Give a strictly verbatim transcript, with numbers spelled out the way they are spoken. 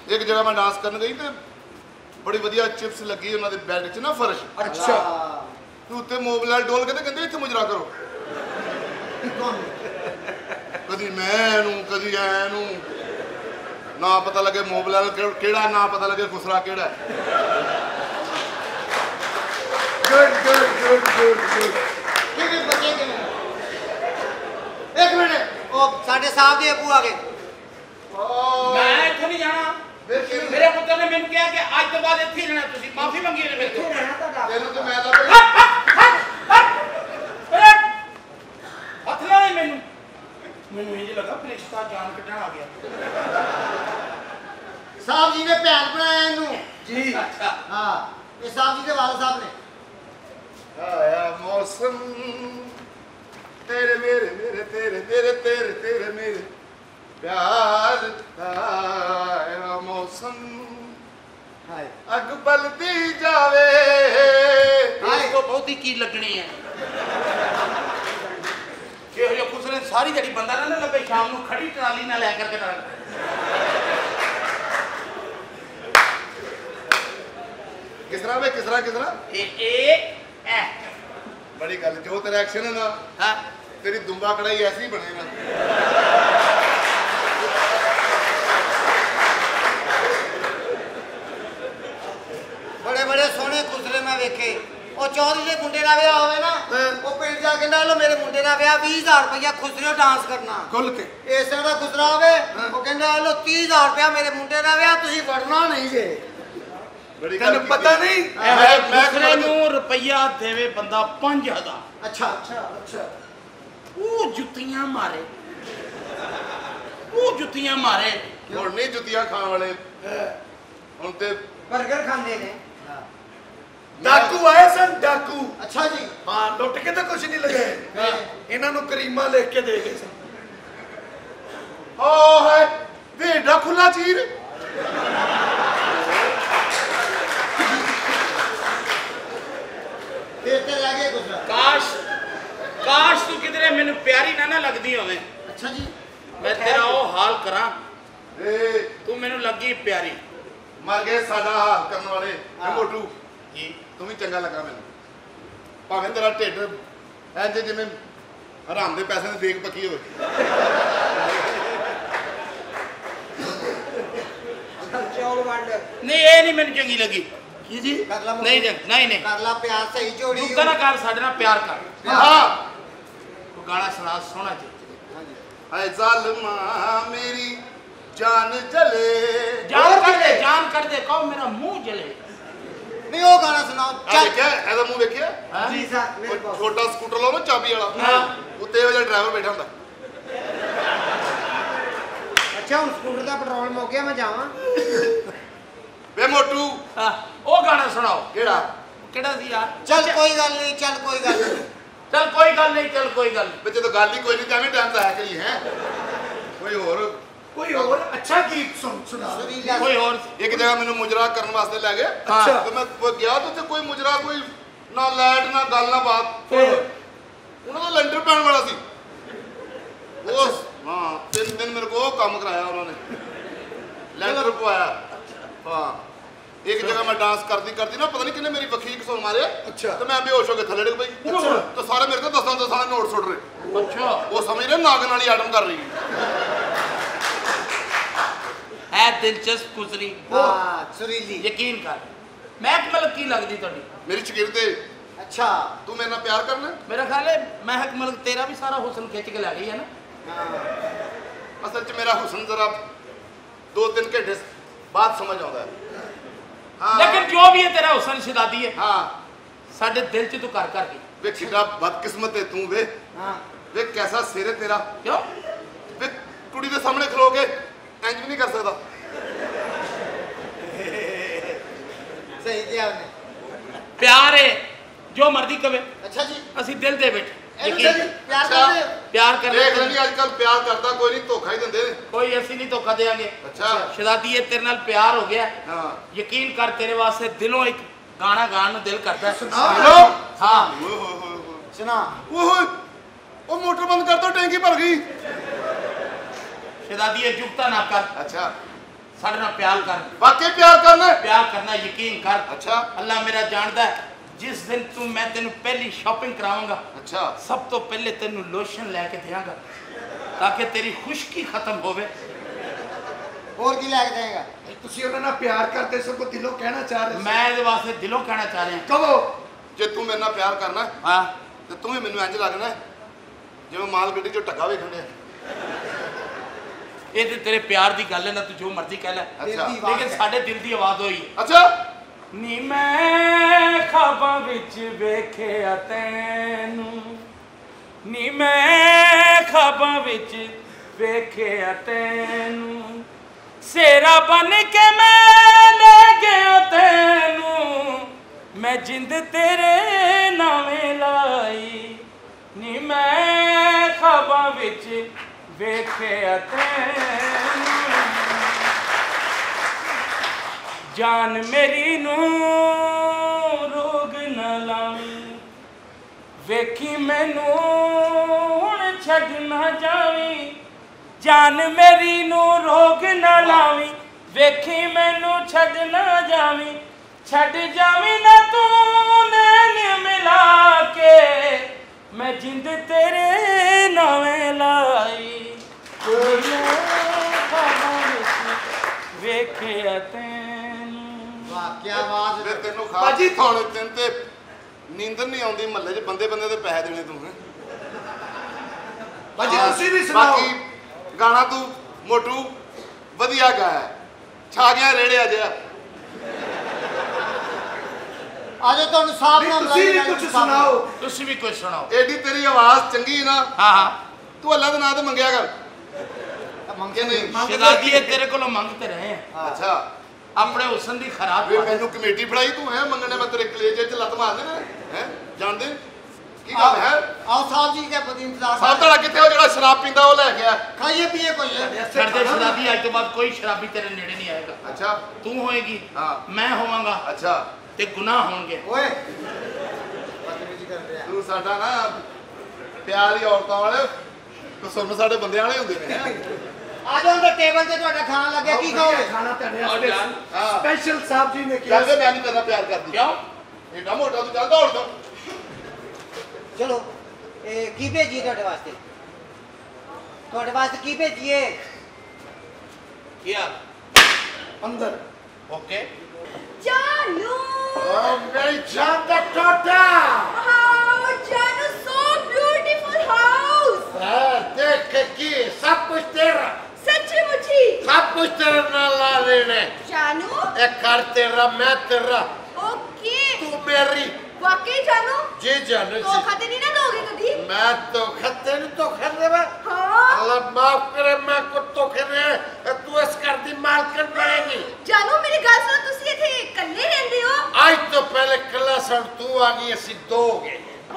एक जगह मैं डांस करने गई तो बड़ी वधिया चिप्स लगी उन्होंने बेल्ट च ना फर्श। अच्छा उत्ते मोबाइल डोल के कहते इत्थे मुजरा करो कदी मैं कदी ऐनू ना पता लगे मोबाइल केड़ा ना पता लगे खुसरा केड़ा। Good good good good good एक मिनट ओ साडे साहब दे अबू आ गए। मैं इत्थे नहीं जाना मेरे पुत्र ने मैंने कहा कि आज तो बाद इत्थे रहना तुसी माफी मंगी ने मेरे तो रहना तेनू तो मैं ला हथ ला मैनू मैनू इंज लगा फरिश्ता जान कटण आ गया। साहब जी ने भैन बनाया इनू जी अच्छा हां ये साहब जी के वाल साहब ने। आया मौसम तेरे मेरे मेरे तेरे तेरे तेरे तेरे मेरे प्यार आया मौसम हाय अग बलती जावे इसको बहुत ही की लगनी है कि हो कुछ ने सारी जड़ी बंदा ना लगे शाम को खड़ी ट्राली ना ले करके ना किस तरह वे किस तरह किस तरह ए ए ए बड़ी गल जो तेरा एक्शन है ना हां तेरी दुम्बा कढ़ाई ऐसी ही बनेगा। बड़े बड़े सोहने खुसरे मैं वेखे ओ चौधरी दे मुंडे दा ब्याह होवे ना ओ पिंड जाके ना लो मेरे मुंडे दा ब्याह बीस हज़ार रुपया खुसरे डांस करना खुल के इस तरह दा खुसरा होवे ओ कहंदा लो तीस हज़ार रुपया मेरे मुंडे दा ब्याह तुसी वड़ना नहीं जे। बड़ी तन्नू पता नहीं मैं दूसरे नु रुपया देवे बंदा पाँच हज़ार। अच्छा अच्छा अच्छा वो जुतियां मारे वो जुतियां मारे हुण नहीं जुतियां खान वाले हुण ते बर्गर खांदे ने। डाकू आए सन डाकू। अच्छा जी हाँ लुट के तो कुछ नहीं लगे इन्हां नू करीमा लिख के दे गए सन। ओ है वेड़ा खुला चीर तेरे रह गए खुसरा। काश काश तू किधरे मैनू प्यारी ना ना लगदी होवे। अच्छा जी मैं तेरा वो हाल करा ए तू मैनू लगी प्यारी मर गए साडा हाल करन वाले हाँ। मोटू जी तू भी चंगा लगा मैनू भावें तेरा ढिड इंज जिवें हराम दे पैसे दी देख पक्की होवे। चौल वंड नहीं ये नहीं मैनू चंगी लगी की जी कर ला नहीं नहीं नहीं नहीं कर ला प्यार सही जोड़ी तू ना कर साडे नाल प्यार कर हां तू गाना सुना सोना चाहिए। हाय जालिमा मेरी जान जले जान कर दे जान कर दे कहो मेरा मुंह जले। नहीं वो गाना सुनाओ आ देखिया एदा मुंह देखिया जी साहब मेरे पास छोटा स्कूटर लाओ ना चाबी वाला हां उत्ते वाला ड्राइवर बैठा हुंदा। अच्छा हुन स्कूटर दा पेट्रोल मुक गया मैं जावां वे मोटू हां ओ गाना सुनाओ केड़ा केड़ा सी यार चल कोई गल नहीं चल कोई गल नहीं चल कोई गल नहीं चल कोई गल बच्चे तो गल ही कोई नहीं टाइम टाइम तो है कहीं है कोई और कोई और अच्छा गीत सुन सुना। सुरीला कोई और एक जगह मैंने मुजरा करने वास्ते ले गए अच्छा। तो मैं वो गया तो उत्थे कोई मुजरा कोई ना लाइट ना गल ना बात उन्होंने तो लेंटर पैन वाला सी वो हाँ तीन दिन मेरे को काम कराया उन्होंने लेंटर पवाया। हाँ एक जगह मैं डांस करती करती ना पता नहीं किन्ने मेरी बखी एक सुन मारे अच्छा। तो मैं बेहोश हो के थले डिग पई। अच्छा। तो सारे मेरे को दसां दसां नोट सुट रहे अच्छा वो समझ रहे नागन वाली आइटम कर रही है दिलचस्प गुजरी हां सुरीली यकीन कर मैं मतलब की लगदी तोड़ी मेरी शकीर ते अच्छा तू मेरे नाल प्यार करना मेरा ख्याल है महक मतलब तेरा भी सारा हुस्न खिंच के ले गई है ना। हां असल च मेरा हुस्न जरा दो तीन घंटे बाद समझ आता है। हाँ लेकिन जो भी है तेरा हुस्न शिदादी है हाँ साडे दिल च तू कर कर गई। वे कितना बदकिस्मत है तू वे हां वे कैसा सिर है तेरा क्यों वे कुड़ी दे सामने खलो के इंज भी नहीं कर सकता। सही किया आपने प्यार है जो मर्जी कवे अच्छा जी असि दिल दे बैठे ਇਹਨੂੰ यकीन ਸਹੀ ਪਿਆਰ अच्छा। ਕਰਦੇ प्यार कर देख लेनी आजकल प्यार करता कोई नहीं धोखा ही देंदे ने। कोई ऐसी नहीं धोखा देंगे। अच्छा शहजादी ये तेरे नाल प्यार हो गया हाँ यकीन कर तेरे वास्ते दिलों एक गाना गाने ਨੂੰ ਦਿਲ करता है। हेलो हाँ ओए होए होए होए सुना ओए ओ मोटर बंद कर दो टैंकी भर गई। शहजादी ये जुगता ना कर अच्छा ਸਾਡੇ ਨਾਲ ਪਿਆਰ ਕਰ। ਵਾਕਈ ਪਿਆਰ ਕਰਨਾ ਹੈ? ਪਿਆਰ ਕਰਨਾ, ਯਕੀਨ ਕਰ। ਅੱਛਾ। ਅੱਲਾ ਮੇਰਾ ਜਾਣਦਾ ਹੈ, ਜਿਸ ਦਿਨ ਤੂੰ ਮੈਂ ਤੈਨੂੰ ਪਹਿਲੀ ਸ਼ਾਪਿੰਗ ਕਰਾਵਾਂਗਾ, ਅੱਛਾ, ਸਭ ਤੋਂ ਪਹਿਲੇ ਤੈਨੂੰ ਲੋਸ਼ਨ ਲੈ ਕੇ ਦੇਵਾਂਗਾ ਤਾਂ ਕਿ ਤੇਰੀ ਖੁਸ਼ਕੀ ਖਤਮ ਹੋਵੇ। ਹੋਰ ਕੀ ਲੈ ਕੇ ਦੇਗਾ? ਤੁਸੀਂ ਉਹਨਾਂ ਨਾਲ ਪਿਆਰ ਕਰਦੇ ਸਭ ਕੋ ਦਿਲੋਂ ਕਹਿਣਾ ਚਾਹ ਰਹੇ ਸੀ। ਮੈਂ ਇਹਦੇ ਵਾਸਤੇ ਦਿਲੋਂ ਕਹਿਣਾ ਚਾਹ ਰਿਹਾ। ਕਹੋ। ਜੇ ਤੂੰ ਮੇਰੇ ਨਾਲ ਪਿਆਰ ਕਰਨਾ ਹੈ, ਹਾਂ, ਤੇ ਤੂੰ ਵੀ ਮੈਨੂੰ ਇੰਜ ਲੱਗਣਾ ਹੈ ਜਿਵੇਂ ਮਾਲ ਗੱਡੀ ਚੋਂ ਟੱਗਾ ਵੇਖਣ ਡਿਆ। ਇਹ ਤੇ ਤੇਰੇ ਪਿਆਰ ਦੀ ਗੱਲ ਹੈ ਨਾ, ਤੂੰ ਜੋ ਮਰਜ਼ੀ ਕਹਿ ਲੈ, ਅੱਛਾ। ਲੇਕਿਨ ਸਾਡੇ ਦਿਲ ਦੀ ਆਵਾਜ਼ ਹੋਈ। ਅੱਛਾ। ਨੀ ਮੈਂ ਖਾਬਾਂ ਵਿੱਚ ਵੇਖਿਆ ਤੈਨੂੰ, ਨੀ ਮੈਂ ਖਾਬਾਂ ਵਿੱਚ ਵੇਖਿਆ ਤੈਨੂੰ, ਸੇਰਾ ਬਨ ਕੇ ਮੈਂ ਲੈ ਗਿਆ ਤੈਨੂੰ, ਮੈਂ ਜਿੰਦ ਤੇਰੇ ਨਾਵੇਂ ਲਾਈ, ਨੀ ਮੈਂ ਖਾਬਾਂ ਵਿੱਚ ਵੇਖਿਆ ਤੈਨੂੰ। ਜਾਨ ਮੇਰੀ ਨੂੰ ਰੋਗ ਨਾ ਲਾਵੀਂ, ਵੇਖੀ ਮੈਨੂੰ ਹੁਣ ਛੱਡ ਨਾ ਜਾਵੀਂ, ਜਾਨ ਮੇਰੀ ਨੂੰ ਰੋਗ ਨਾ ਲਾਵੀਂ, ਵੇਖੀ ਮੈਨੂੰ ਛੱਡ ਨਾ ਜਾਵੀਂ, ਛੱਡ ਜਾਵੀਂ ਨਾ ਤੂੰ ਨੈਣ ਮਿਲਾ ਕੇ, ਮੈਂ ਜਿੰਦ ਤੇਰੇ ਨਾਵੇਂ ਲਾਈ, ਵੇਖਿਆ ਤੈਨੂੰ। ਵਾਹ ਕੀ ਆਵਾਜ਼। ਫਿਰ ਤੈਨੂੰ ਖਾ ਬਾਜੀ, ਹੁਣ ਤੈਨੂੰ ਤੇ ਨੀਂਦਰ ਨਹੀਂ ਆਉਂਦੀ, ਮਹੱਲੇ 'ਚ ਬੰਦੇ ਬੰਦੇ ਦੇ ਪੈਸੇ ਦੇਣੇ ਤੂੰ ਹੈ। ਬਾਜੀ ਤੁਸੀਂ ਵੀ ਸੁਣਾਓ। ਬਾਕੀ ਗਾਣਾ ਤੂੰ ਮੋਟੂ ਵਧੀਆ ਗਾਇਆ, ਛਾ ਗਿਆ ਰੇੜਿਆ ਜਿਹਾ। ਆਜੋ ਤੁਹਾਨੂੰ ਸਾਹਬ ਨਹੀਂ, ਨਾਲ ਤੁਸੀਂ ਵੀ ਕੁਝ ਸੁਣਾਓ। ਤੁਸੀਂ ਵੀ ਕੁਝ ਸੁਣਾਓ। ਐਡੀ ਤੇਰੀ ਆਵਾਜ਼ ਚੰਗੀ ਨਾ, ਹਾਂ ਹਾਂ, ਤੂੰ ਅੱਲਾ ਦੇ ਨਾਂ ਤੇ ਮੰਗਿਆ ਕਰ। ਮੰਗੇ ਨਹੀਂ। ਸ਼ਹਿਜ਼ਾਦੀ ਇਹ ਤੇਰੇ ਕੋਲੋਂ ਮੰਗਤੇ ਰਹੇ ਆ, ਅੱਛਾ। ਆਪਣੇ ਹੁਸਨ ਦੀ ਖਰਾਬ ਵੇ ਮੈਨੂੰ ਕਮੇਟੀ ਫੜਾਈ ਤੂੰ ਹੈ ਮੰਗਣੇ, ਮੈਂ ਤੇਰੇ ਕਲੇਜੇ 'ਚ ਲੱਤ ਮਾਰ ਦੇਣਾ ਹੈ। ਜਾਣਦੇ ਕੀ ਗੱਲ ਹੈ? ਆਓ ਸਾਹਿਬ ਜੀ ਕੇ ਬਦੀ ਇੰਤਜ਼ਾਰ ਸਾਹਿਬ ਤੁਹਾਡਾ ਕਿੱਥੇ ਉਹ ਜਿਹੜਾ ਸ਼ਰਾਬ ਪੀਂਦਾ ਉਹ ਲੈ ਗਿਆ? ਖਾਈਏ ਪੀਏ ਕੋਈ ਛੱਡਦੇ ਸ਼ਹਿਜ਼ਾਦੀ, ਅੱਜ ਤੋਂ ਬਾਅਦ ਕੋਈ ਸ਼ਰਾਬੀ ਤੇਰੇ ਨੇੜੇ ਨਹੀਂ ਆਏਗਾ। ਅੱਛਾ। ਤੂੰ ਹੋਏਗੀ, ਹਾਂ। ਮੈਂ ਹੋਵਾਂਗਾ, ਅੱਛਾ। ਤੇ ਗੁਨਾਹ ਹੋਣਗੇ। ਓਏ ਬਦਤਮੀਜ਼ੀ ਕਰਦੇ ਆ। ਤੂੰ ਸਾਡਾ ਨਾ ਪਿਆਰ ਹੀ ਔਰਤਾਂ ਵਾਲੇ ਕਸਮ ਸਾਡੇ ਬੰਦਿਆਂ ਵਾਲੇ ਹੁੰਦੇ ਨੇ ਹੈਂ। ਆ ਜਾਓ ਅੰਦਰ ਟੇਬਲ ਤੇ ਤੁਹਾਡਾ ਖਾਣਾ ਲੱਗਿਆ, ਕੀ ਖਾਓਗੇ? ਖਾਣਾ ਤੁਹਾਡੇ ਔਰ ਜਾਨ, ਹਾਂ। ਸਪੈਸ਼ਲ ਸਾਹਿਬ ਜੀ ਨੇ ਕਿਹਾ। ਚੱਲ ਵੇ ਮੈਂ ਨਹੀਂ ਤੇਰਾ ਪਿਆਰ ਕਰਦੀ। ਕਿਉਂ? ਏਡਾ ਮੋਟਾ ਤੂੰ ਚੱਲ ਦੌੜ ਦੋ। ਚਲੋ ਇਹ ਕੀ ਭੇਜੀਏ ਤੁਹਾਡੇ ਵਾਸਤੇ? ਤੁਹਾਡੇ ਵਾਸਤੇ ਕੀ ਭੇਜੀਏ? ਕੀ ਆ? ਅੰਦਰ। ਓਕੇ। Janu! ਓ ਮੇਰੀ ਜਾਨ ਦਾ ਟੋਟਾ। Oh, Janu, so beautiful house! ਹਾਂ ਦੇਖ ਕੀ ਸਭ ਕੁਝ ਤੇਰਾ, सचमुची! ਸਭ ਕੁਝ ਤੇਰੇ ਨਾਲ ਲਾ ਰਹੇ ਨੇ। जानू? ਇਹ ਘਰ ਤੇਰਾ, ਮੈਂ ਤੇਰਾ, ओके! ਤੂੰ ਮੇਰੀ। वाकई जानू? ਜੀ ਜਾਨ धोखा तो नहीं ना दोगे कभी? मैं तो खत्ते नहीं तो खर देवा। हाँ? अल्लाह माफ करे, मैं को तो खरे तू इस कर दी मालकन बनेगी। जानू मेरी गल सुनो, तुसी इथे कल्ले रहंदे हो? आज तो पहले कला सन तू आ गई, ਅਸੀਂ ਦੋ ਹੋ ਗਏ।